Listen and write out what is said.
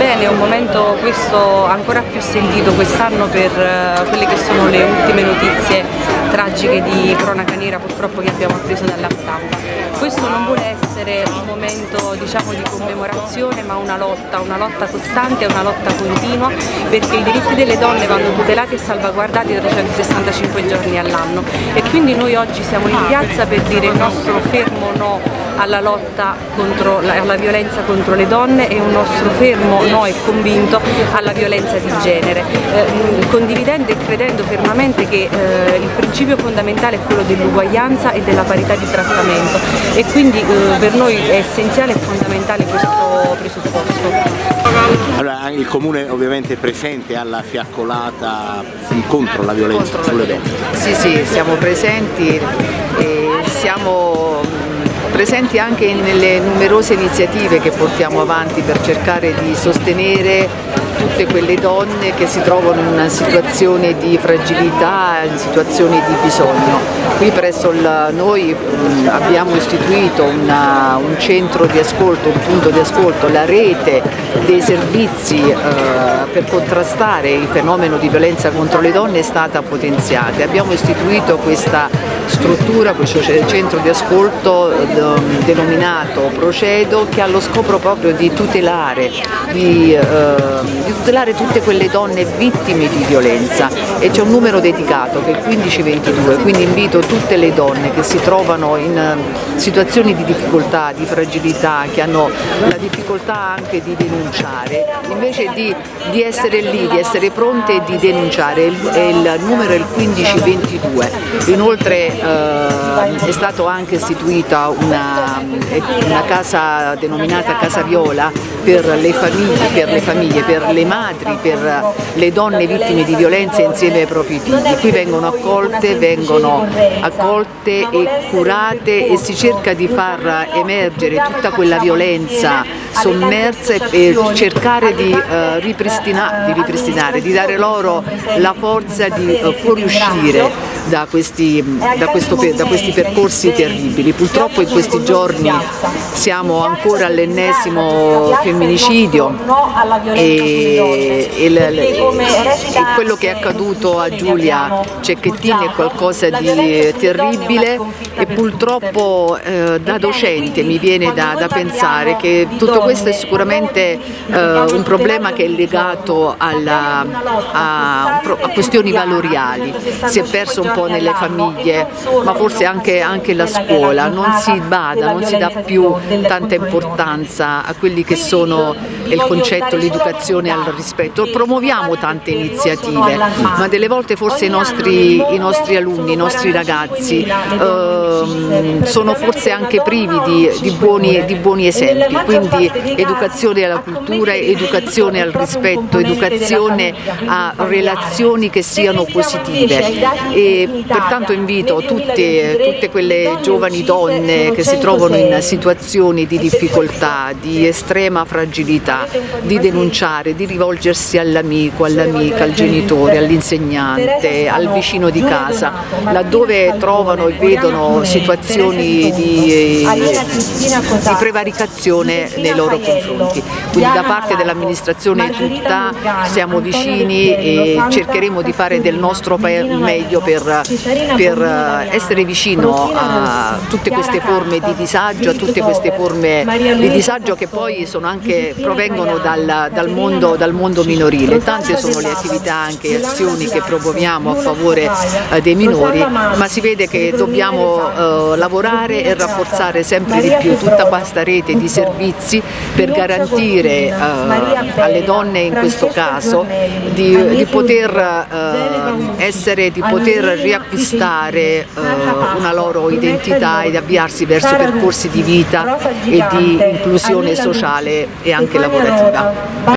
Bene, è un momento questo ancora più sentito quest'anno per quelle che sono le ultime notizie tragiche di cronaca nera purtroppo che abbiamo appreso dalla stampa. Questo non vuole essere un momento di commemorazione, ma una lotta costante, una lotta continua, perché i diritti delle donne vanno tutelati e salvaguardati 365 giorni all'anno e quindi noi oggi siamo in piazza per dire il nostro fermo no alla lotta alla violenza contro le donne e un nostro fermo no e convinto alla violenza di genere, condividendo e credendo fermamente che il principio fondamentale è quello dell'uguaglianza e della parità di trattamento e quindi per noi è essenziale e fondamentale questo presupposto. Allora, il Comune ovviamente è presente alla fiaccolata contro la violenza sulle donne. Sì, siamo presenti e siamo presenti anche nelle numerose iniziative che portiamo avanti per cercare di sostenere tutte quelle donne che si trovano in una situazione di fragilità, in situazioni di bisogno. Qui presso noi abbiamo istituito un centro di ascolto, un punto di ascolto, la rete dei servizi per contrastare il fenomeno di violenza contro le donne è stata potenziata. Abbiamo istituito questa struttura, questo centro di ascolto denominato Procedo, che ha lo scopo proprio di tutelare tutte quelle donne vittime di violenza e c'è un numero dedicato che è il 1522, quindi invito tutte le donne che si trovano in situazioni di difficoltà, di fragilità, che hanno la difficoltà anche di denunciare, invece di essere lì, di essere pronte e di denunciare, il numero è il 1522. Inoltre è stata anche istituita una casa denominata Casa Viola per le famiglie, per le madri, per le donne vittime di violenza insieme ai propri figli. Qui vengono accolte e curate e si cerca di far emergere tutta quella violenza sommersa e cercare di ripristinare, di dare loro la forza di fuoriuscire da questi percorsi terribili. Purtroppo in questi giorni siamo ancora all'ennesimo femminicidio e quello che è accaduto a Giulia Cecchettin è qualcosa di terribile e purtroppo da docente mi viene da pensare che tutto questo è sicuramente un problema che è legato a questioni valoriali. Si è perso un po' nelle famiglie, ma forse anche la scuola, non si dà più tanta importanza a quelli che sono il concetto, l'educazione al rispetto. Promuoviamo tante iniziative, ma delle volte forse i nostri alunni, i nostri ragazzi sono forse anche privi di buoni esempi, quindi educazione alla cultura, educazione al rispetto, educazione a relazioni che siano positive e pertanto invito tutte quelle giovani donne che si trovano in situazioni di difficoltà, di estrema fragilità, di denunciare, di rivolgersi all'amico, all'amica, al genitore, all'insegnante, al vicino di casa, laddove trovano e vedono situazioni di prevaricazione nei loro confronti. Quindi da parte dell'amministrazione tutta siamo vicini e cercheremo di fare del nostro meglio per essere vicino a tutte queste forme di disagio, a tutte queste forme di disagio che poi provengono dal mondo minorile. Tante sono le attività anche e azioni che promuoviamo a favore dei minori, ma si vede che dobbiamo lavorare e rafforzare sempre di più tutta questa rete di servizi per garantire alle donne in questo caso di poter riacquistare una loro identità ed avviarsi verso percorsi di vita e di inclusione sociale e anche lavorativa.